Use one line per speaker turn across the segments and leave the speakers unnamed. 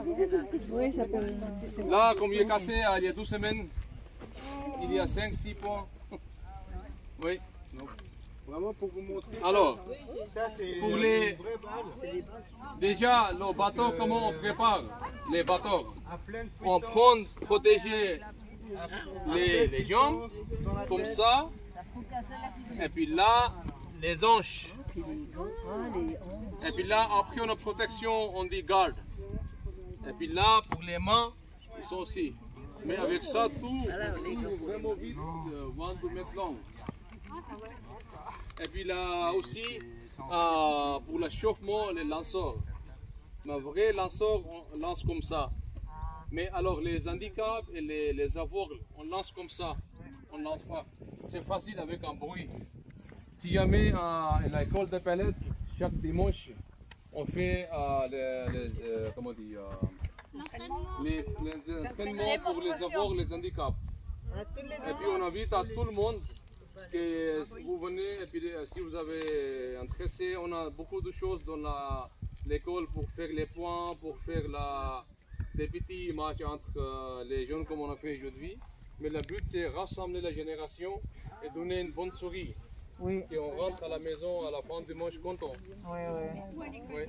Oui, ça peut.
Là, comme il est cassé il y a 12 semaines, il y a 5-6 points. Oui. Donc, vraiment pour vous montrer. Alors, pour les. Déjà, le bateau, comment on prépare les bateaux? On prend, protéger les jambes, comme ça. Et puis là, les hanches. Et puis là, après on a protection, on dit garde. Et puis là, pour les mains, ils sont aussi. Mais avec ça, tout vraiment vite, 1-2 mètres long. Et puis là aussi, pour l'échauffement, les lanceurs. Mais vrai lanceur, on lance comme ça. Mais alors les handicaps et les aveugles, on lance comme ça. On lance pas. C'est facile avec un bruit. Si jamais à l'école de Palette, chaque dimanche, on fait comment dire, les entraînements pour les aveugles, les handicaps. Et puis on invite à tout le monde que vous venez et puis si vous avez intéressé, on a beaucoup de choses dans l'école pour faire les points, pour faire des petits matchs entre les jeunes comme on a fait aujourd'hui. Mais le but c'est rassembler la génération et donner une bonne souris.
Oui.
Et on rentre à la maison à la fin du manche content.
Oui, oui.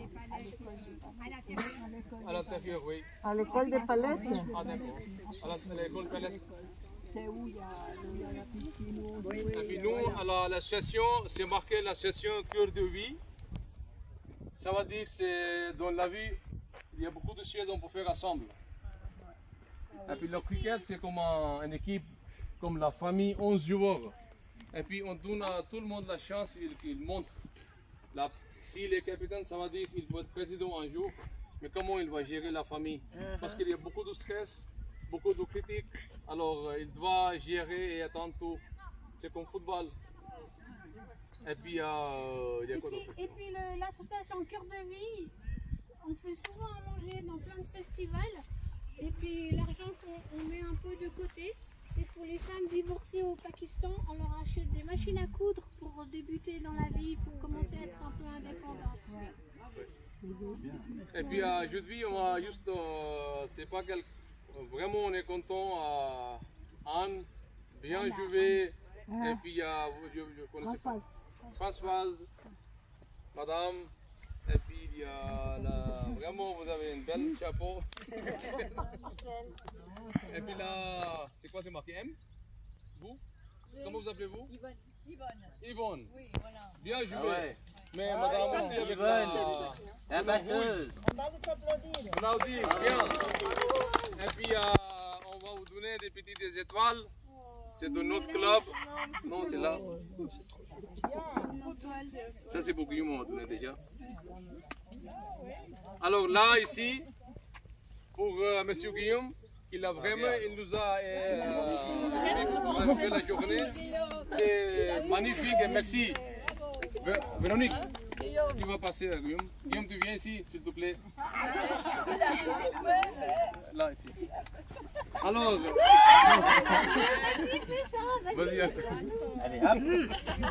À l'intérieur, oui.
À l'école des Palettes.
Ah d'accord. À l'école Palette.
C'est où il y a la piscine.
Et puis nous, à la session, c'est marqué la session cœur de vie. Ça veut dire que dans la vie, il y a beaucoup de choses qu'on peut faire ensemble. Et puis le cricket, c'est comme une équipe, comme la famille, 11 joueurs. Et puis on donne à tout le monde la chance, il montre. Si le capitaine, ça veut dire qu'il doit être président un jour, mais comment il va gérer la famille? Parce qu'il y a beaucoup de stress, beaucoup de critiques, alors il doit gérer et attendre tout. C'est comme football. Et puis il y a quoi d'autre?
Et puis l'association Cœur de Vie, on fait souvent à manger dans plein de festivals. Et puis l'argent qu'on met un peu de côté, c'est pour les femmes divorcées au Pakistan. On leur achète des machines à coudre pour débuter dans la vie, pour commencer à être un peu indépendantes.
Et puis aujourd'hui, on a juste, c'est pas vraiment on est content. Anne, bien joué. Et puis je connaissais pas. Françoise, madame. Et puis il y a vraiment vous avez un bel chapeau. Et puis là, c'est quoi, c'est marqué M? Vous? Comment vous appelez-vous?
Yvonne.
Yvonne.
Oui, voilà.
Bien joué.
Ah ouais.
Mais madame aussi avec
La batteuse.
Naudi, bien. Et puis on va vous donner des petites étoiles. C'est de notre club. Non, c'est là. Ça c'est pour Guillaume, on va donner déjà. Alors là, ici, pour Monsieur Guillaume, il a vraiment, il nous a fait la journée. C'est magnifique et merci. Véronique, tu vas passer à Guillaume. Guillaume, tu viens ici, s'il te plaît. Là, ici. Alors, vas-y.
Allez, hop.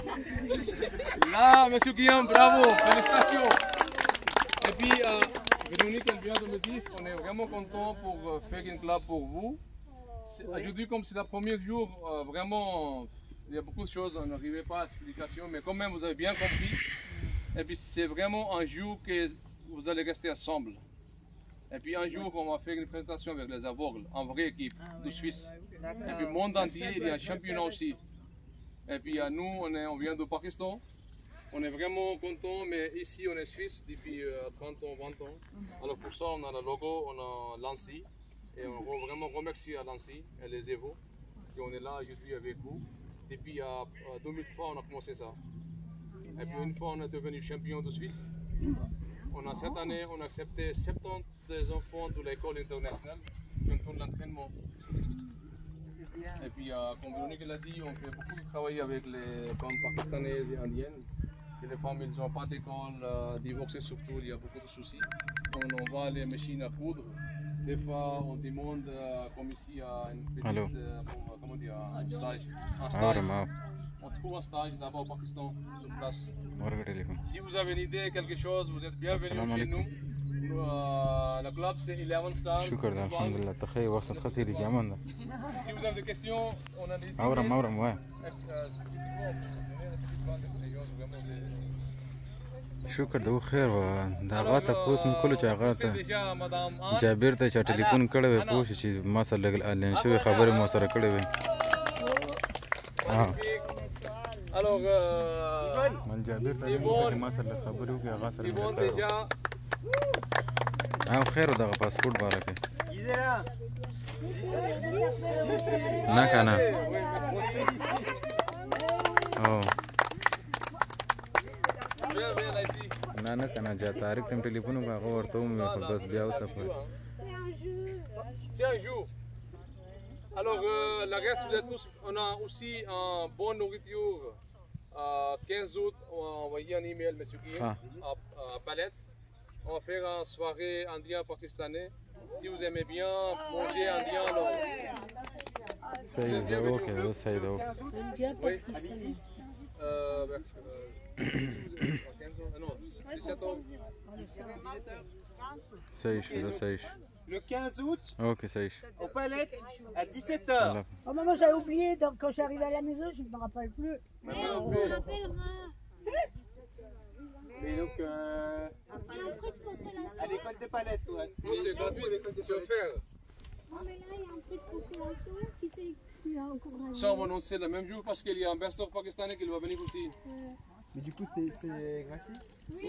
Là, Monsieur Guillaume, bravo, félicitations. Et puis, Véronique, elle vient de me dire qu'on est vraiment content pour faire une club pour vous. Aujourd'hui, comme c'est le premier jour, vraiment, il y a beaucoup de choses, on n'arrivait pas à l'explication, mais quand même, vous avez bien compris. Et puis, c'est vraiment un jour que vous allez rester ensemble. Et puis, un jour, on va faire une présentation avec les aveugles, en vraie équipe de Suisse. Et puis, le monde entier, il y a un championnat aussi. Et puis, nous, on vient du Pakistan. On est vraiment content, mais ici on est suisse depuis 30 ans, 20 ans. Alors pour ça, on a le logo, on a Lancy. Et on veut vraiment remercier à Lancy et les Evo. Et on est là aujourd'hui avec vous. Depuis 2003, on a commencé ça. Et puis une fois, on est devenu champion de Suisse. Cette année, on a accepté 70 des enfants de l'école internationale qui ont l'entraînement. Et puis, comme Véronique l'a dit, on fait beaucoup de travail avec les femmes pakistanaises et indiennes. Et les femmes, ils n'ont pas d'école, divorcées surtout, il y a beaucoup de soucis. On va les machines à coudre. Des fois, on demande, comme ici, une petite, comment dire, un stage. On trouve un stage là-bas au Pakistan, sur place. Si vous avez une idée, quelque chose, vous êtes bienvenus chez nous. Le club c'est 11 stars.
شكرا الحمد لله تخيل وصل خطيري كمان.
Si vous avez des questions, on a des
أورم وين. شكر دو خیر و دا غاته پوس من کله چا غاته جابر ته چا ټلیفون کړی وي پوه شي چې ما سره لګل انلاین شوی خبرې مو سره کړې وي من جابر ته چې ما سره خبرې وکړي هغه سره او خیر دغه پاسپورت باره کې نه کنه او نه کنه جا طارق تم ټلیفون وکړ هغه ورته ومې خو بس بیا وسپه
C'est un jour. Alors, la reste, vous êtes tous. On a aussi un bon nourriture. 15 août, on va envoyer un email, monsieur Guillaume, à Palette. On va faire une soirée indien-pakistanais. Si vous aimez bien manger indien, alors.
C'est ok, c'est ok.
Indien-pakistanais.
Non, 17 ans.
Seish.
Le 15 août,
Ok, Seish.
au Palette, à 17h.
Oh maman, j'avais oublié, donc quand je suis arrivée à la maison, je ne me rappelle plus.
Mais on vous rappellera.
Et donc,
Il y a un prix de consolation.
à l'école des Palettes, ouais.
Non, c'est gratuit, c'est offert.
Non, mais là, il y a un prix de consolation. Qui c'est que tu as encouragé?
Ça, on va annoncer le même jour parce qu'il y a un ambassadeur pakistanais qui va venir aussi.
Mais du coup, c'est gratuit.
Oui.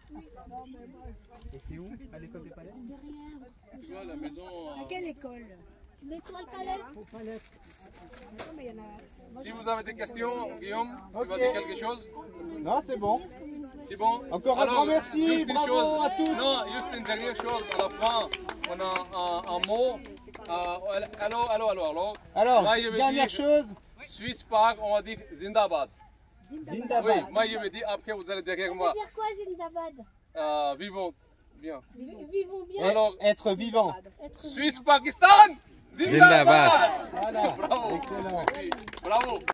Et c'est où? À l'école des Palettes?
Derrière.
Tu vois, la maison.
À quelle école?
L'étoile Palette.
Non, mais il y en a.
Si vous avez des questions, Guillaume, tu vas dire quelque chose?
Non, c'est bon.
C'est bon?
Encore un grand merci,
juste une
bravo
chose.
à tous.
Non, juste une dernière chose. À la fin, on a un mot. Allô.
Alors,
Moi, je vais
dernière
dire-
chose,
Swiss Park, on va dire Zindabad. Oui,
Zindabad.
moi je vais dire après, vous allez derrière
Ça
moi.
veut dire quoi, Zindabad?
Vivante. Bien.
Vivons bien.
Alors,
Être vivant.
Être
Suisse-Pakistan, Zindabad.
Zindabad.
Voilà.
Bravo.
Excellent.
Merci. Bravo.